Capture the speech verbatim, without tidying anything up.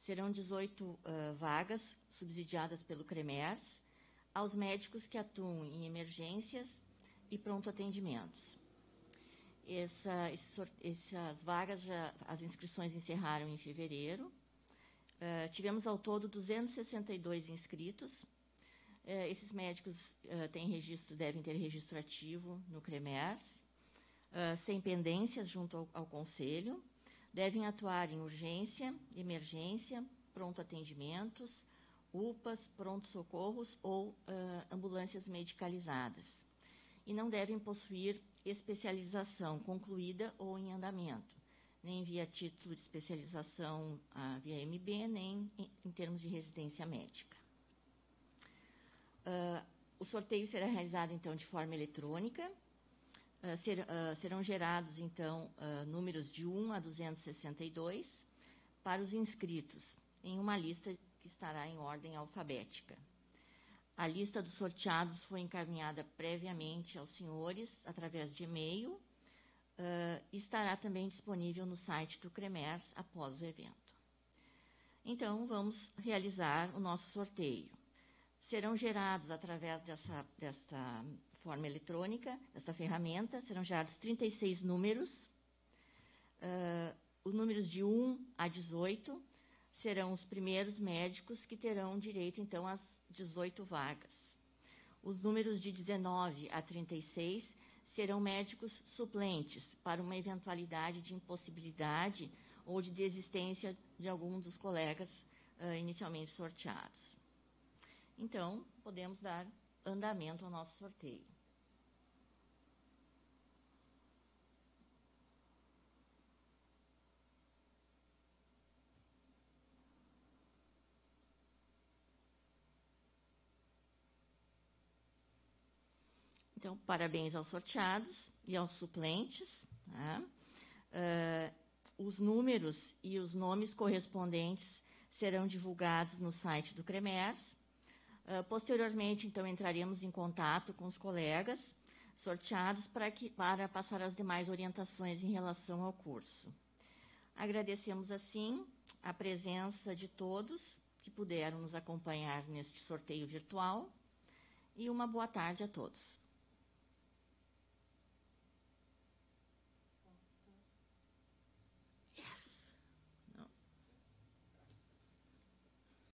Serão dezoito uh, vagas subsidiadas pelo CREMERS aos médicos que atuam em emergências e pronto atendimentos. Essa, essas vagas, já, as inscrições encerraram em fevereiro. Uh, tivemos ao todo duzentos e sessenta e dois inscritos. Uh, esses médicos uh, têm registro, devem ter registro ativo no CREMERS, uh, sem pendências junto ao, ao Conselho, devem atuar em urgência, emergência, pronto atendimentos, U P As, pronto-socorros ou uh, ambulâncias medicalizadas. E não devem possuir especialização concluída ou em andamento, nem via título de especialização ah, via M B, nem em, em termos de residência médica. Uh, o sorteio será realizado, então, de forma eletrônica. Uh, ser, uh, serão gerados, então, uh, números de um a duzentos e sessenta e dois para os inscritos, em uma lista que estará em ordem alfabética. A lista dos sorteados foi encaminhada previamente aos senhores, através de e-mail, uh, e estará também disponível no site do CREMERS após o evento. Então, vamos realizar o nosso sorteio. Serão gerados, através dessa, dessa forma eletrônica, dessa ferramenta, serão gerados trinta e seis números. Uh, os números de um a dezoito serão os primeiros médicos que terão direito, então, às dezoito vagas. Os números de dezenove a trinta e seis serão médicos suplentes para uma eventualidade de impossibilidade ou de desistência de algum dos colegas uh, inicialmente sorteados. Então, podemos dar andamento ao nosso sorteio. Então, parabéns aos sorteados e aos suplentes. Tá? Uh, os números e os nomes correspondentes serão divulgados no site do CREMERS. Uh, posteriormente, então, entraremos em contato com os colegas sorteados para, que, para passar as demais orientações em relação ao curso. Agradecemos, assim, a presença de todos que puderam nos acompanhar neste sorteio virtual e uma boa tarde a todos.